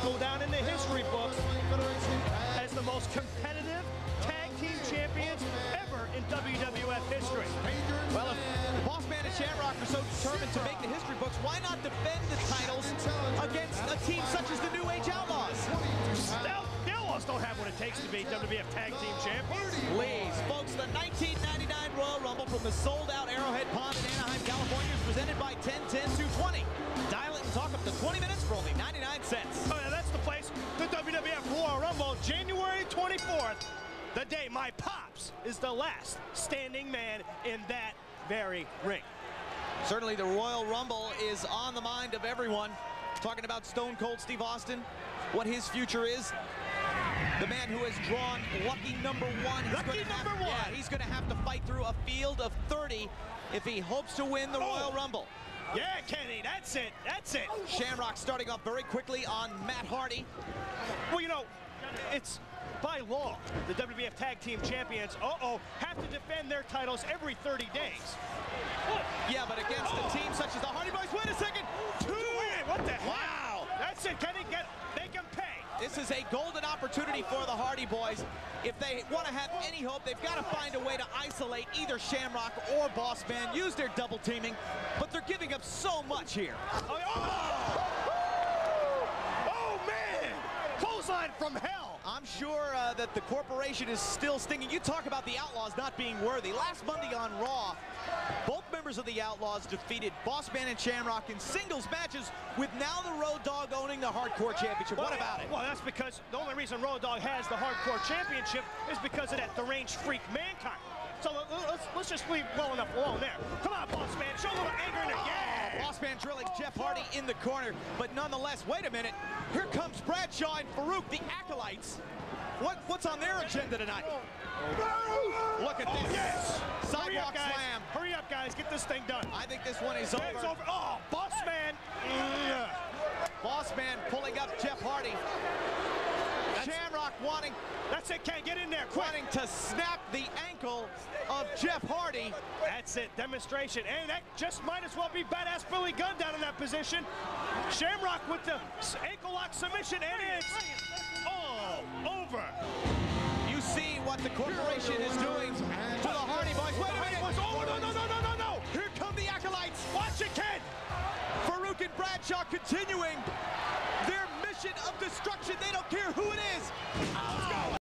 go down in the history books as the most competitive tag team champions ever in WWF history. Well, if Boss Man and Shamrock are so determined to make the history books, why not defend the titles against a team such as the New Age Outlaws? The Outlaws don't have what it takes to be WWF Tag Team Champions. Please, folks, the 1999 Royal Rumble from the sold-out Arrowhead Pond in Anaheim, California is presented by 10-10-220. Dial it and talk up to 20 minutes for only 99 cents. Oh, yeah, that's the place. The WWF Royal Rumble, January 24th, the day my pops is the last standing man in that very ring. Certainly the Royal Rumble is on the mind of everyone. Talking about Stone Cold Steve Austin, what his future is. The man who has drawn lucky number one. Yeah, he's going to have to fight through a field of 30 if he hopes to win the Royal Rumble. Yeah, Kenny, that's it. That's it. Shamrock starting off very quickly on Matt Hardy. Well, you know, it's by law, the WWF Tag Team Champions, have to defend their titles every 30 days. Yeah, but against a team such as the Hardy Boys, wait a second, What the hell? Wow. That's it, Kenny, they can pay. This is a golden opportunity for the Hardy Boys. If they want to have any hope, they've got to find a way to isolate either Shamrock or Boss Man, use their double teaming, but they're giving up so much here. Oh man! Clothesline from hell! I'm sure that the corporation is still stinging. You talk about the Outlaws not being worthy. Last Monday on Raw, both members of the Outlaws defeated Boss Man and Shamrock in singles matches, with now the Road Dogg owning the Hardcore Championship. What about it? Well, that's because the only reason Road Dogg has the Hardcore Championship is because of that deranged freak Mankind. So let's just leave well enough alone there. Come on, Boss Man, show a little anger in there. Yeah! Boss Man drilling Jeff Hardy in the corner, but nonetheless, wait a minute. Here comes Bradshaw and Farouk, the Acolytes. What's on their agenda tonight? Look at this. Yes! Sidewalk slam. Hurry up, guys. Get this thing done. I think this one is over. It's over. Oh, Boss Man. Boss Man pulling up Jeff Hardy. Shamrock wanting... That's it, Ken. Get in there, quick. Wanting to snap the ankle of Jeff Hardy. That's it. Demonstration. And that just might as well be badass Billy Gunn down in that position. Shamrock with the ankle lock submission, and it's all over. You see what the corporation is doing to the Hardy Boys. Wait a minute. Oh, no. Here come the Acolytes. Watch it, Ken. Farouk and Bradshaw continuing their mission of destruction. They don't care who it is.